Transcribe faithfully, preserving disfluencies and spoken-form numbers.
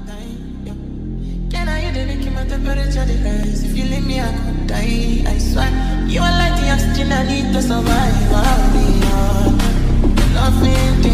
time. Yeah. Can I hear the making my temperature rise? If you leave me, I could die. I swear, you are like the oxygen I need to survive. I'll be on. Loving